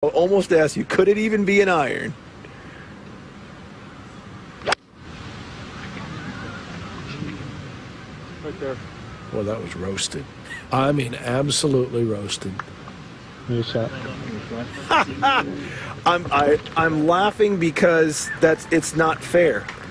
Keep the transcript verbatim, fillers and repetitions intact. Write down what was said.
I almost asked you, could it even be an iron? Right there. Well, that was roasted. I mean, absolutely roasted. New shot. I'm I, I'm laughing because that's it's not fair.